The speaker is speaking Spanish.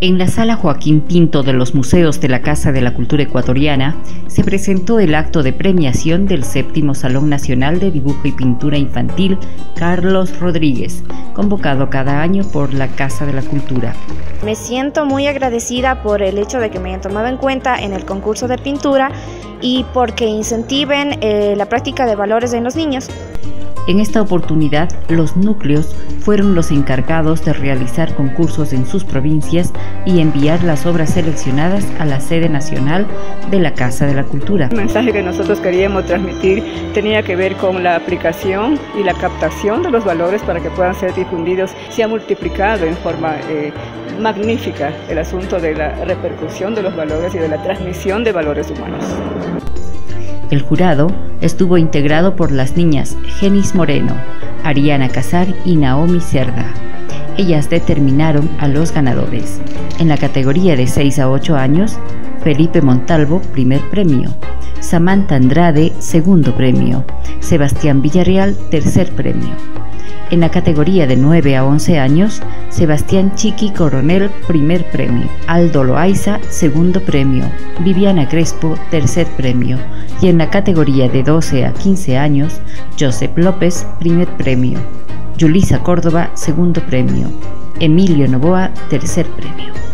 En la Sala Joaquín Pinto de los Museos de la Casa de la Cultura Ecuatoriana se presentó el acto de premiación del 7º Salón Nacional de Dibujo y Pintura Infantil Carlos Rodríguez, convocado cada año por la Casa de la Cultura. Me siento muy agradecida por el hecho de que me hayan tomado en cuenta en el concurso de pintura y porque incentiven la práctica de valores en los niños. En esta oportunidad, los núcleos fueron los encargados de realizar concursos en sus provincias y enviar las obras seleccionadas a la sede nacional de la Casa de la Cultura. El mensaje que nosotros queríamos transmitir tenía que ver con la aplicación y la captación de los valores para que puedan ser difundidos. Se ha multiplicado en forma magnífica el asunto de la repercusión de los valores y de la transmisión de valores humanos. El jurado estuvo integrado por las niñas Genis Moreno, Ariana Casar y Naomi Cerda. Ellas determinaron a los ganadores. En la categoría de 6 a 8 años, Felipe Montalvo, primer premio, Samantha Andrade, segundo premio, Sebastián Villarreal, tercer premio. En la categoría de 9 a 11 años, Sebastián Chiqui Coronel, primer premio, Aldo Loaiza, segundo premio, Viviana Crespo, tercer premio, y en la categoría de 12 a 15 años, Joseph López, primer premio, Yulisa Córdoba, segundo premio, Emilio Novoa, tercer premio.